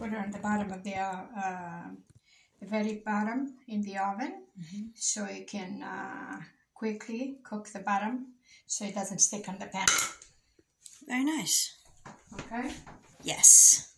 put it on the bottom of the very bottom in the oven, so you can quickly cook the bottom so it doesn't stick on the pan. Very nice. Okay? Yes.